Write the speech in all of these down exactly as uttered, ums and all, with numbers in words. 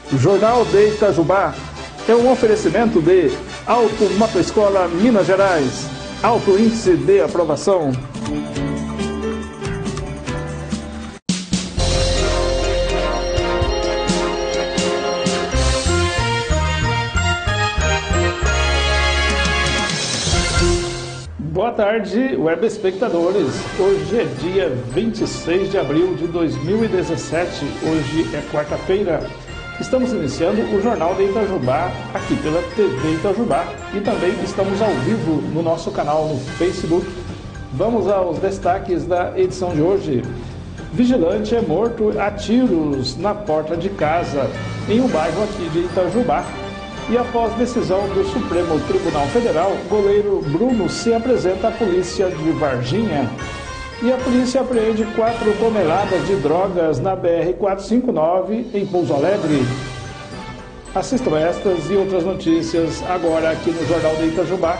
Jornal de Itajubá é um oferecimento de Auto Motoescola Minas Gerais, alto índice de aprovação. Boa tarde, web espectadores. Hoje é dia vinte e seis de abril de dois mil e dezessete. Hoje é quarta-feira. Estamos iniciando o Jornal de Itajubá aqui pela T V Itajubá e também estamos ao vivo no nosso canal no Facebook. Vamos aos destaques da edição de hoje. Vigilante é morto a tiros na porta de casa em um bairro aqui de Itajubá. E após decisão do Supremo Tribunal Federal, goleiro Bruno se apresenta à polícia de Varginha. E a polícia apreende quatro toneladas de drogas na B R quatrocentos e cinquenta e nove, em Pouso Alegre. Assistam estas e outras notícias agora aqui no Jornal de Itajubá.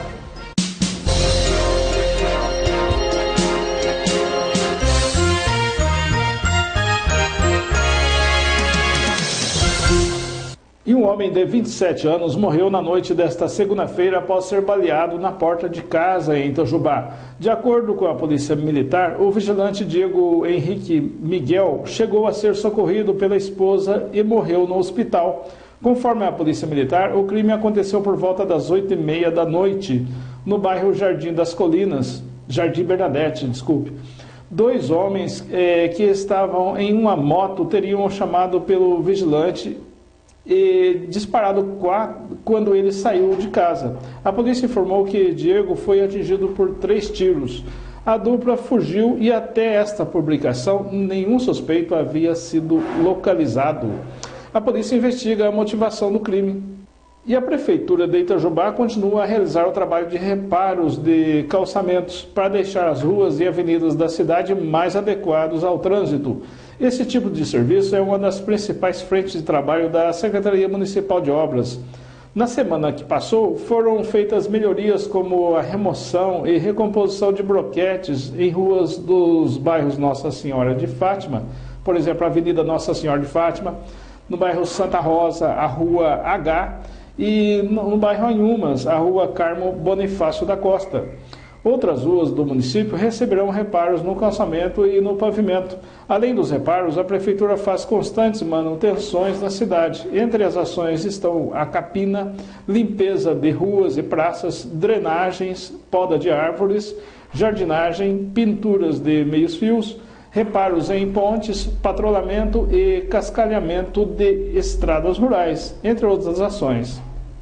E um homem de vinte e sete anos morreu na noite desta segunda-feira após ser baleado na porta de casa em Itajubá. De acordo com a Polícia Militar, o vigilante Diego Henrique Miguel chegou a ser socorrido pela esposa e morreu no hospital. Conforme a Polícia Militar, o crime aconteceu por volta das oito e meia da noite, no bairro Jardim das Colinas, Jardim Bernadette, desculpe. Dois homens eh, que estavam em uma moto teriam chamado pelo vigilante e disparado quando ele saiu de casa. A polícia informou que Diego foi atingido por três tiros. A dupla fugiu e até esta publicação nenhum suspeito havia sido localizado. A polícia investiga a motivação do crime. E a Prefeitura de Itajubá continua a realizar o trabalho de reparos de calçamentos para deixar as ruas e avenidas da cidade mais adequados ao trânsito. Esse tipo de serviço é uma das principais frentes de trabalho da Secretaria Municipal de Obras. Na semana que passou, foram feitas melhorias como a remoção e recomposição de bloquetes em ruas dos bairros Nossa Senhora de Fátima, por exemplo, a Avenida Nossa Senhora de Fátima, no bairro Santa Rosa, a Rua H, e no bairro Anhumas, a Rua Carmo Bonifácio da Costa. Outras ruas do município receberão reparos no calçamento e no pavimento. Além dos reparos, a Prefeitura faz constantes manutenções na cidade. Entre as ações estão a capina, limpeza de ruas e praças, drenagens, poda de árvores, jardinagem, pinturas de meios-fios, reparos em pontes, patrulhamento e cascalhamento de estradas rurais, entre outras ações.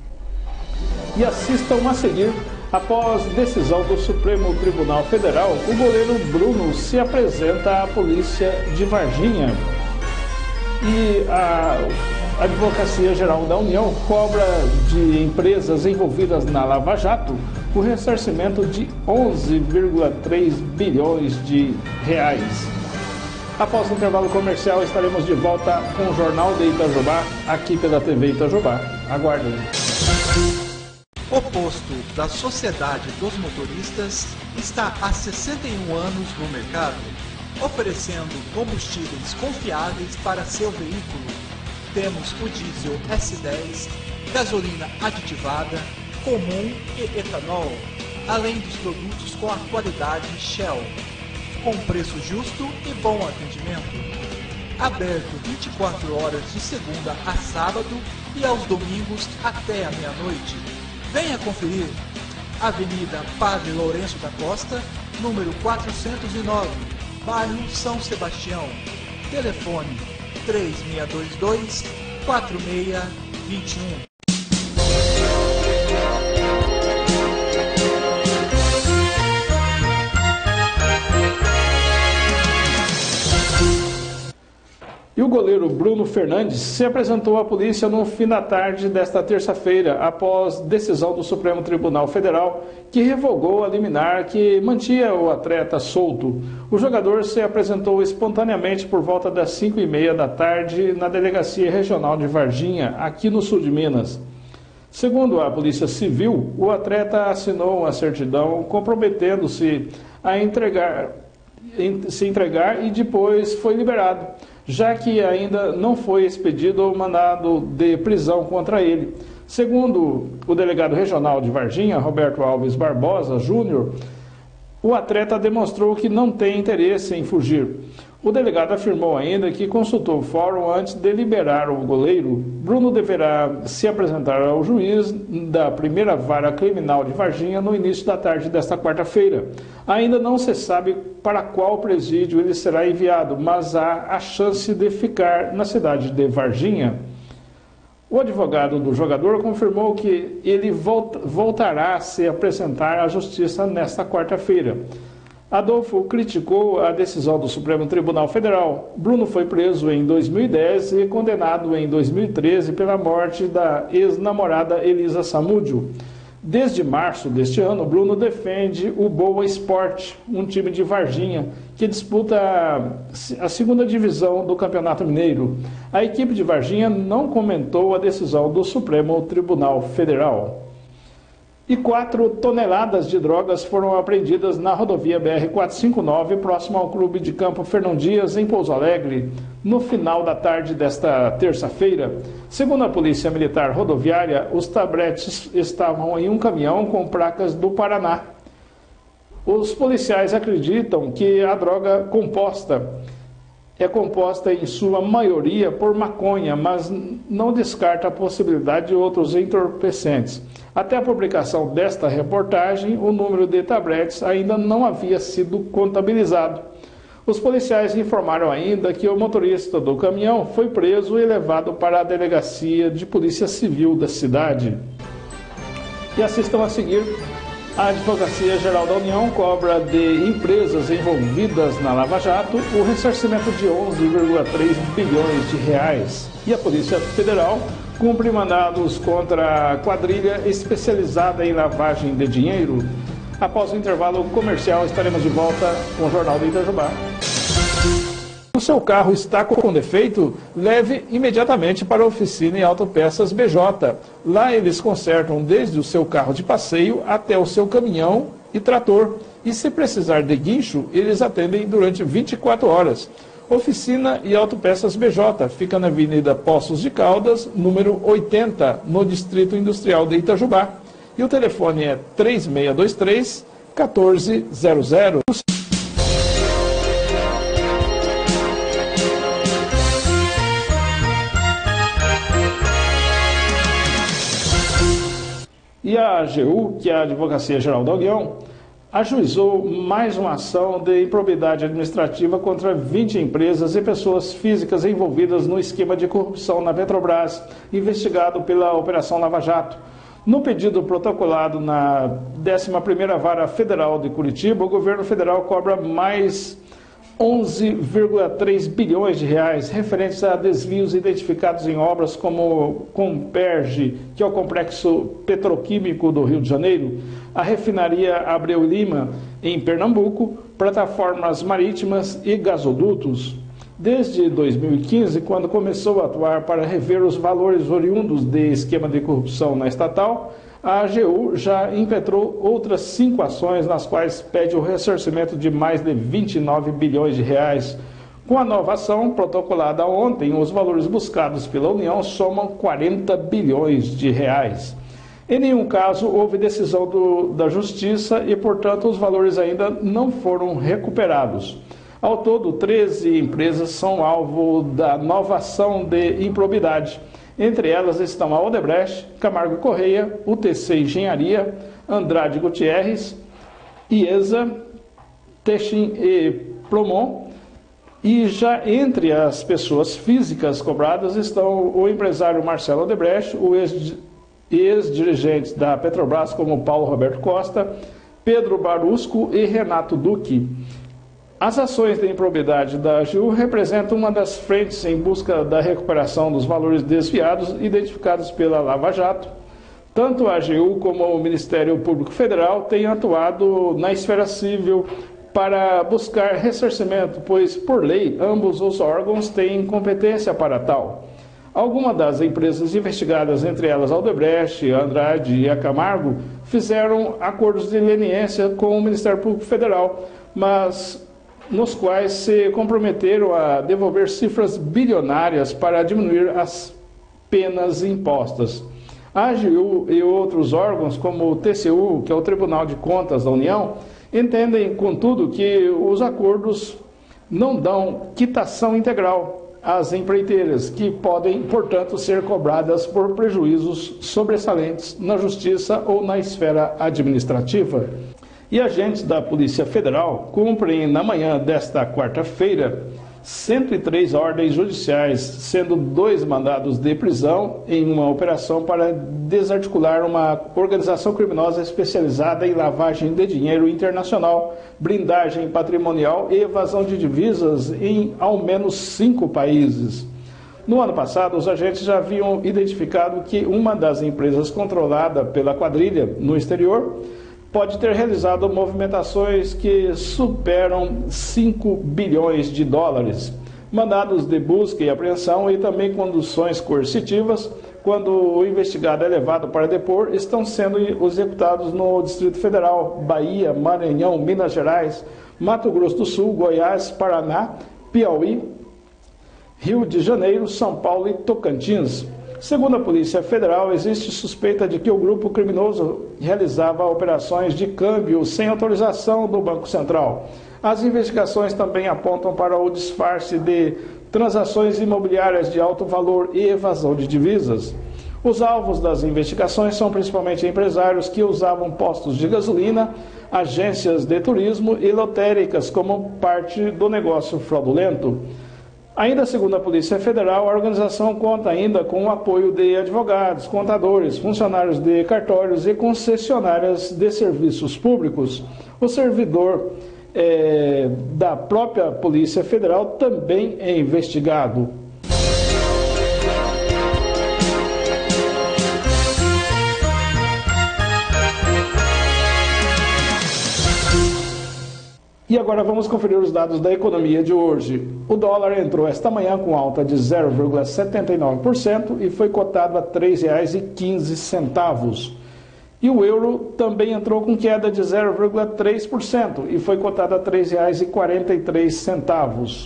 E assistam a seguir. Após decisão do Supremo Tribunal Federal, o goleiro Bruno se apresenta à polícia de Varginha. E a Advocacia Geral da União cobra de empresas envolvidas na Lava Jato o ressarcimento de onze vírgula três bilhões de reais. Após o intervalo comercial, estaremos de volta com o Jornal de Itajubá, aqui pela T V Itajubá. Aguardem. O posto da Sociedade dos Motoristas está há sessenta e um anos no mercado, oferecendo combustíveis confiáveis para seu veículo. Temos o diesel S dez, gasolina aditivada, comum e etanol, além dos produtos com a qualidade Shell, com preço justo e bom atendimento. Aberto vinte e quatro horas de segunda a sábado e aos domingos até a meia-noite. Venha conferir. Avenida Padre Lourenço da Costa, número quatrocentos e nove, bairro São Sebastião. Telefone três seis dois dois, quatro seis dois um. E o goleiro Bruno Fernandes se apresentou à polícia no fim da tarde desta terça-feira, após decisão do Supremo Tribunal Federal, que revogou a liminar que mantinha o atleta solto. O jogador se apresentou espontaneamente por volta das cinco e meia da tarde na Delegacia Regional de Varginha, aqui no sul de Minas. Segundo a Polícia Civil, o atleta assinou uma certidão comprometendo-se a entregar, se entregar e depois foi liberado. já que ainda não foi expedido o mandado de prisão contra ele. Segundo o delegado regional de Varginha, Roberto Alves Barbosa Júnior, o atleta demonstrou que não tem interesse em fugir. O delegado afirmou ainda que consultou o fórum antes de liberar o goleiro. Bruno deverá se apresentar ao juiz da primeira vara criminal de Varginha no início da tarde desta quarta-feira. Ainda não se sabe para qual presídio ele será enviado, mas há a chance de ficar na cidade de Varginha. O advogado do jogador confirmou que ele volta, voltará a se apresentar à justiça nesta quarta-feira. Adolfo criticou a decisão do Supremo Tribunal Federal. Bruno foi preso em dois mil e dez e condenado em dois mil e treze pela morte da ex-namorada Elisa Samúdio. Desde março deste ano, Bruno defende o Boa Esporte, um time de Varginha, que disputa a segunda divisão do Campeonato Mineiro. A equipe de Varginha não comentou a decisão do Supremo Tribunal Federal. E quatro toneladas de drogas foram apreendidas na rodovia B R quatrocentos e cinquenta e nove, próximo ao Clube de Campo Fernão Dias, em Pouso Alegre, no final da tarde desta terça-feira. Segundo a Polícia Militar Rodoviária, os tabletes estavam em um caminhão com placas do Paraná. Os policiais acreditam que a droga composta é composta em sua maioria por maconha, mas não descarta a possibilidade de outros entorpecentes. Até a publicação desta reportagem, o número de tabletes ainda não havia sido contabilizado. Os policiais informaram ainda que o motorista do caminhão foi preso e levado para a delegacia de polícia civil da cidade. E assistam a seguir: a Advocacia Geral da União cobra de empresas envolvidas na Lava Jato o ressarcimento de onze vírgula três bilhões de reais. E a Polícia Federal cumpre mandados contra a quadrilha especializada em lavagem de dinheiro. Após o intervalo comercial, estaremos de volta com o Jornal do Itajubá. O seu carro está com defeito? Leve imediatamente para a oficina e autopeças B J. Lá eles consertam desde o seu carro de passeio até o seu caminhão e trator. E se precisar de guincho, eles atendem durante vinte e quatro horas. Oficina e Autopeças B J, fica na Avenida Poços de Caldas, número oitenta, no Distrito Industrial de Itajubá. E o telefone é três seis dois três, um quatro zero zero. E a A G U, que é a Advocacia Geral da União, ajuizou mais uma ação de improbidade administrativa contra vinte empresas e pessoas físicas envolvidas no esquema de corrupção na Petrobras, investigado pela Operação Lava Jato. No pedido protocolado na décima primeira Vara Federal de Curitiba, o governo federal cobra mais onze vírgula três bilhões de reais referentes a desvios identificados em obras como Comperge, que é o complexo petroquímico do Rio de Janeiro, a refinaria Abreu Lima, em Pernambuco, plataformas marítimas e gasodutos. Desde dois mil e quinze, quando começou a atuar para rever os valores oriundos de esquema de corrupção na estatal, a A G U já impetrou outras cinco ações nas quais pede o ressarcimento de mais de vinte e nove bilhões de reais. Com a nova ação protocolada ontem, os valores buscados pela União somam quarenta bilhões de reais. Em nenhum caso houve decisão do, da Justiça e, portanto, os valores ainda não foram recuperados. Ao todo, treze empresas são alvo da nova ação de improbidade. Entre elas estão a Odebrecht, Camargo Correia, U T C Engenharia, Andrade Gutierrez, IESA, Techin e Promon. E já entre as pessoas físicas cobradas estão o empresário Marcelo Odebrecht, o ex ex-dirigentes da Petrobras como Paulo Roberto Costa, Pedro Barusco e Renato Duque. As ações de improbidade da A G U representam uma das frentes em busca da recuperação dos valores desviados identificados pela Lava Jato. Tanto a A G U como o Ministério Público Federal têm atuado na esfera civil para buscar ressarcimento, pois, por lei, ambos os órgãos têm competência para tal. Algumas das empresas investigadas, entre elas a Odebrecht, a Andrade e a Camargo, fizeram acordos de leniência com o Ministério Público Federal, mas nos quais se comprometeram a devolver cifras bilionárias para diminuir as penas impostas. A A G U e outros órgãos, como o T C U, que é o Tribunal de Contas da União, entendem, contudo, que os acordos não dão quitação integral às empreiteiras, que podem, portanto, ser cobradas por prejuízos sobressalentes na Justiça ou na esfera administrativa. E agentes da Polícia Federal cumprem, na manhã desta quarta-feira, cento e três ordens judiciais, sendo dois mandados de prisão em uma operação para desarticular uma organização criminosa especializada em lavagem de dinheiro internacional, blindagem patrimonial e evasão de divisas em ao menos cinco países. No ano passado, os agentes já haviam identificado que uma das empresas controlada pela quadrilha no exterior pode ter realizado movimentações que superam cinco bilhões de dólares. Mandados de busca e apreensão e também conduções coercitivas, quando o investigado é levado para depor, estão sendo executados no Distrito Federal, Bahia, Maranhão, Minas Gerais, Mato Grosso do Sul, Goiás, Paraná, Piauí, Rio de Janeiro, São Paulo e Tocantins. Segundo a Polícia Federal, existe suspeita de que o grupo criminoso realizava operações de câmbio sem autorização do Banco Central. As investigações também apontam para o disfarce de transações imobiliárias de alto valor e evasão de divisas. Os alvos das investigações são principalmente empresários que usavam postos de gasolina, agências de turismo e lotéricas como parte do negócio fraudulento. Ainda segundo a Polícia Federal, a organização conta ainda com o apoio de advogados, contadores, funcionários de cartórios e concessionárias de serviços públicos. O servidor é, da própria Polícia Federal também é investigado. E agora vamos conferir os dados da economia de hoje. O dólar entrou esta manhã com alta de zero vírgula setenta e nove por cento e foi cotado a três reais e quinze centavos. E o euro também entrou com queda de zero vírgula três por cento e foi cotado a três reais e quarenta e três centavos.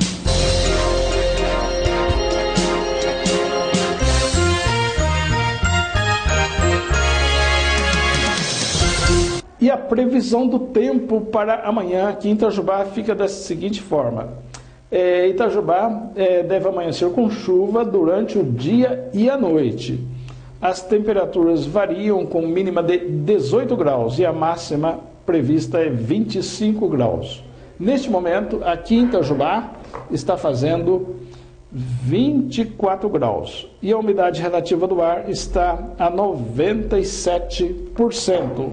E a previsão do tempo para amanhã aqui em Itajubá fica da seguinte forma. É, Itajubá é, deve amanhecer com chuva durante o dia e a noite. As temperaturas variam com mínima de dezoito graus e a máxima prevista é vinte e cinco graus. Neste momento, aqui em Itajubá, está fazendo vinte e quatro graus e a umidade relativa do ar está a noventa e sete por cento.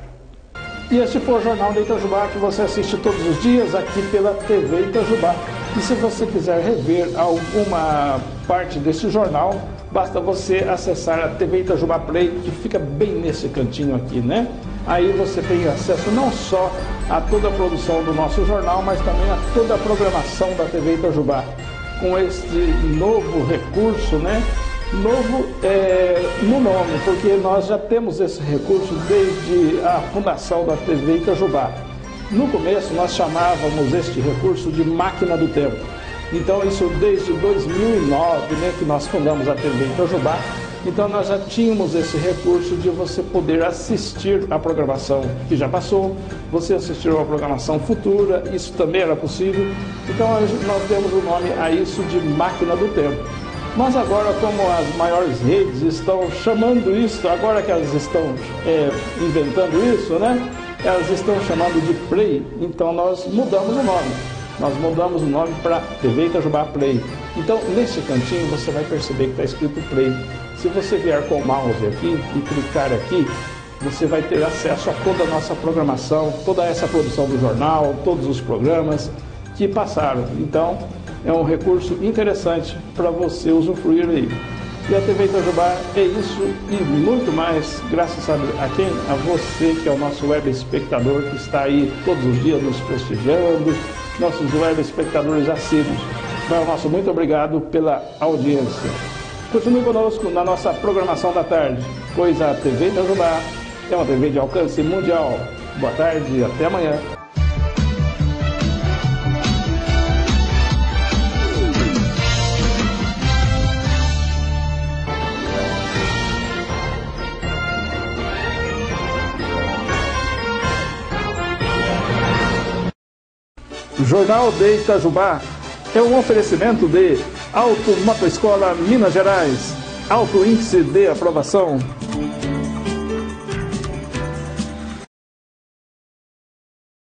E este foi o Jornal de Itajubá, que você assiste todos os dias aqui pela T V Itajubá. E se você quiser rever alguma parte desse jornal, basta você acessar a T V Itajubá Play, que fica bem nesse cantinho aqui, né? Aí você tem acesso não só a toda a produção do nosso jornal, mas também a toda a programação da T V Itajubá. Com este novo recurso, né? Novo é, no nome, porque nós já temos esse recurso desde a fundação da T V Itajubá. No começo nós chamávamos este recurso de Máquina do Tempo. Então isso desde dois mil e nove, né, que nós fundamos a T V Itajubá. Então nós já tínhamos esse recurso de você poder assistir a programação que já passou, você assistir a programação futura, isso também era possível. Então nós demos o nome a isso de Máquina do Tempo. Mas agora, como as maiores redes estão chamando isso, agora que elas estão é, inventando isso, né? Elas estão chamando de Play, então nós mudamos o nome. Nós mudamos o nome para T V Itajubá Play. Então, neste cantinho, você vai perceber que está escrito Play. Se você vier com o mouse aqui e clicar aqui, você vai ter acesso a toda a nossa programação, toda essa produção do jornal, todos os programas que passaram. Então, é um recurso interessante para você usufruir aí. E a T V Itajubá é isso e muito mais, graças a, a quem? A você, que é o nosso web espectador, que está aí todos os dias nos prestigiando, nossos web espectadores assíduos. Então, nosso muito obrigado pela audiência. Continue conosco na nossa programação da tarde, pois a T V Itajubá é uma T V de alcance mundial. Boa tarde e até amanhã. Jornal de Itajubá é um oferecimento de Auto Motoescola Minas Gerais. Alto índice de aprovação.